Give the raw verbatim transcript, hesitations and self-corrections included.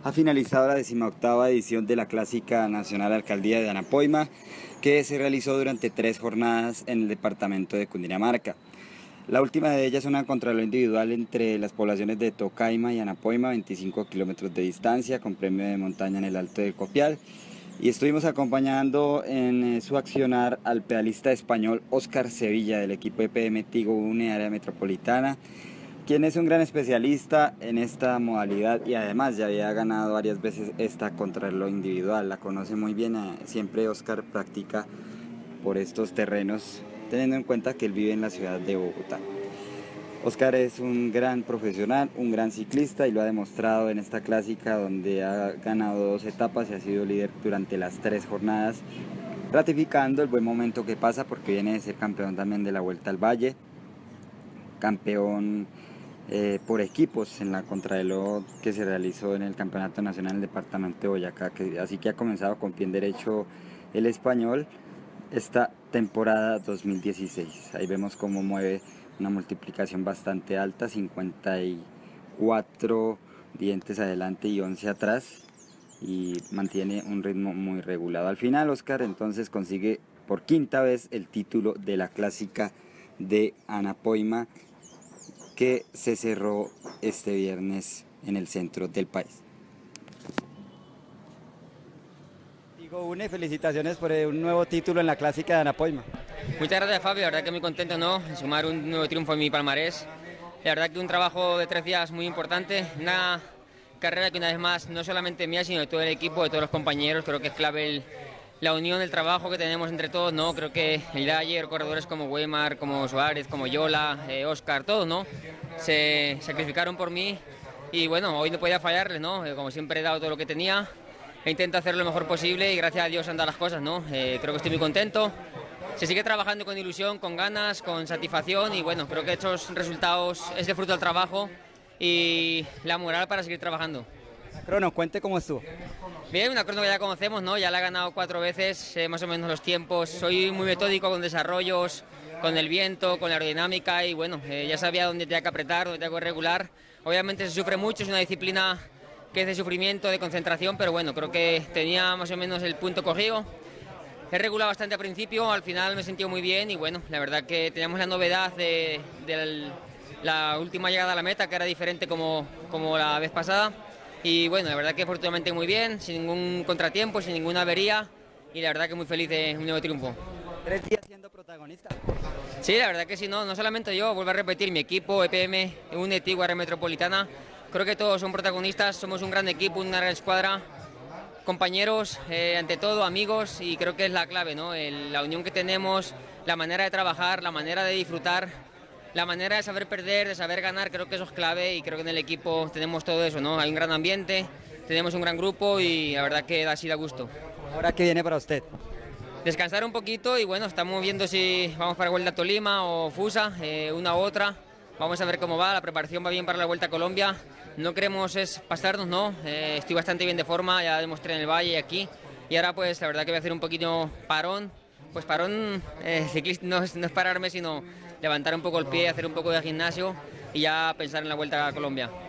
Ha finalizado la decimoctava edición de la Clásica Nacional Alcaldía de Anapoima, que se realizó durante tres jornadas en el departamento de Cundinamarca. La última de ellas es una contrarreloj individual entre las poblaciones de Tocaima y Anapoima, veinticinco kilómetros de distancia, con premio de montaña en el Alto del Copial. Y estuvimos acompañando en su accionar al pedalista español Óscar Sevilla del equipo E P M Tigo Une Área Metropolitana, quien es un gran especialista en esta modalidad y además ya había ganado varias veces esta contrarreloj individual. La conoce muy bien, siempre Óscar practica por estos terrenos, teniendo en cuenta que él vive en la ciudad de Bogotá. Óscar es un gran profesional, un gran ciclista y lo ha demostrado en esta clásica donde ha ganado dos etapas y ha sido líder durante las tres jornadas, ratificando el buen momento que pasa porque viene de ser campeón también de la Vuelta al Valle, campeón eh, por equipos en la contrarreloj que se realizó en el Campeonato Nacional del Departamento de Boyacá, que, así que ha comenzado con pie derecho el español esta temporada dos mil dieciséis. Ahí vemos cómo mueve una multiplicación bastante alta, cincuenta y cuatro dientes adelante y once atrás, y mantiene un ritmo muy regulado. Al final Óscar entonces consigue por quinta vez el título de la Clásica de Anapoima, que se cerró este viernes en el centro del país. Tigo Une, felicitaciones por un nuevo título en la Clásica de Anapoima. Muchas gracias, Fabio, la verdad que muy contento, ¿no?, de sumar un nuevo triunfo en mi palmarés. La verdad que un trabajo de tres días muy importante, una carrera que una vez más no solamente mía sino de todo el equipo, de todos los compañeros. Creo que es clave el, la unión del trabajo que tenemos entre todos, ¿no? Creo que el de ayer, corredores como Weimar, como Suárez, como Yola, eh, Óscar, todos, ¿no?, se sacrificaron por mí y bueno, hoy no podía fallarles, ¿no? Eh, como siempre he dado todo lo que tenía, e intento hacer lo mejor posible y gracias a Dios han dado las cosas, ¿no? Eh, creo que estoy muy contento. Se sigue trabajando con ilusión, con ganas, con satisfacción y bueno, creo que estos resultados es de fruto del trabajo y la moral para seguir trabajando. Crono, cuente cómo estuvo. Bien, una crono que ya conocemos, ¿no? Ya la he ganado cuatro veces, sé más o menos los tiempos, soy muy metódico con desarrollos, con el viento, con la aerodinámica y bueno, eh, ya sabía dónde tenía que apretar, dónde tenía que regular. Obviamente se sufre mucho, es una disciplina que es de sufrimiento, de concentración, pero bueno, creo que tenía más o menos el punto cogido. He regulado bastante al principio, al final me he sentido muy bien y bueno, la verdad que teníamos la novedad de, de la última llegada a la meta, que era diferente como, como la vez pasada. Y bueno, la verdad que afortunadamente muy bien, sin ningún contratiempo, sin ninguna avería y la verdad que muy feliz de un nuevo triunfo. ¿Tres días siendo protagonista? Sí, la verdad que sí, no, no solamente yo, vuelvo a repetir, mi equipo, E P M, Une Tigo Área Metropolitana, creo que todos son protagonistas, somos un gran equipo, una gran escuadra. Compañeros, eh, ante todo amigos, y creo que es la clave, ¿no? El, la unión que tenemos, la manera de trabajar, la manera de disfrutar, la manera de saber perder, de saber ganar, creo que eso es clave y creo que en el equipo tenemos todo eso, ¿no? Hay un gran ambiente, tenemos un gran grupo y la verdad que da así da gusto. ¿Ahora qué viene para usted? Descansar un poquito y bueno, estamos viendo si vamos para Vuelta a Tolima o Fusa, eh, una u otra. Vamos a ver cómo va, la preparación va bien para la Vuelta a Colombia. No queremos es pasarnos, ¿no? Eh, estoy bastante bien de forma, ya demostré en el Valle y aquí. Y ahora pues la verdad que voy a hacer un poquito parón. Pues parón eh, ciclista no es, no es pararme, sino levantar un poco el pie, hacer un poco de gimnasio y ya pensar en la Vuelta a Colombia.